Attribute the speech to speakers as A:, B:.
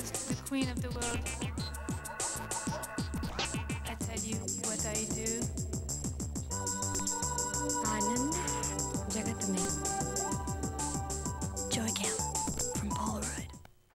A: the queen of the world. I tell you what I do.
B: आनंद जगत में